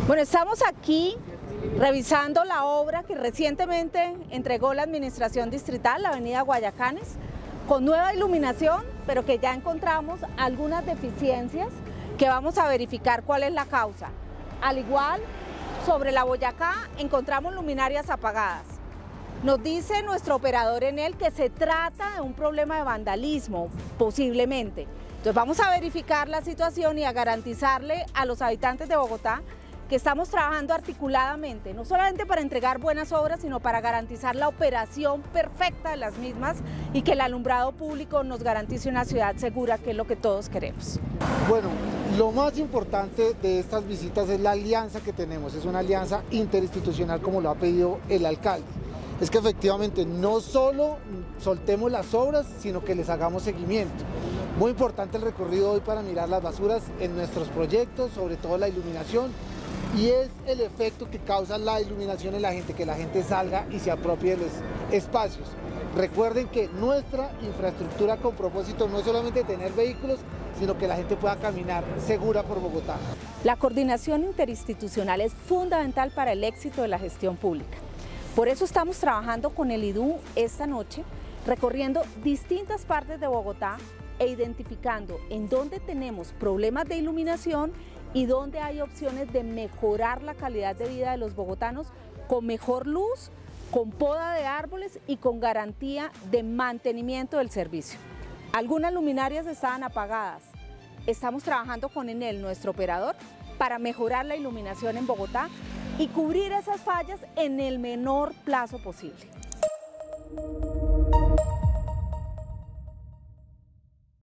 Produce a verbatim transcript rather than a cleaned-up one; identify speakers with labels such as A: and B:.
A: Bueno, estamos aquí revisando la obra que recientemente entregó la Administración Distrital, la avenida Guayacanes, con nueva iluminación, pero que ya encontramos algunas deficiencias que vamos a verificar cuál es la causa. Al igual, sobre la Boyacá encontramos luminarias apagadas. Nos dice nuestro operador en él que se trata de un problema de vandalismo, posiblemente. Entonces vamos a verificar la situación y a garantizarle a los habitantes de Bogotá que estamos trabajando articuladamente, no solamente para entregar buenas obras, sino para garantizar la operación perfecta de las mismas y que el alumbrado público nos garantice una ciudad segura, que es lo que todos queremos.
B: Bueno, lo más importante de estas visitas es la alianza que tenemos, es una alianza interinstitucional como lo ha pedido el alcalde. Es que efectivamente no solo soltemos las obras, sino que les hagamos seguimiento. Muy importante el recorrido hoy para mirar las basuras en nuestros proyectos, sobre todo la iluminación, y es el efecto que causa la iluminación en la gente, que la gente salga y se apropie de los espacios. Recuerden que nuestra infraestructura con propósito no es solamente tener vehículos, sino que la gente pueda caminar segura por Bogotá.
A: La coordinación interinstitucional es fundamental para el éxito de la gestión pública. Por eso estamos trabajando con el I D U esta noche, recorriendo distintas partes de Bogotá e identificando en dónde tenemos problemas de iluminación y dónde hay opciones de mejorar la calidad de vida de los bogotanos con mejor luz, con poda de árboles y con garantía de mantenimiento del servicio. Algunas luminarias estaban apagadas. Estamos trabajando con Enel, nuestro operador, para mejorar la iluminación en Bogotá y cubrir esas fallas en el menor plazo posible.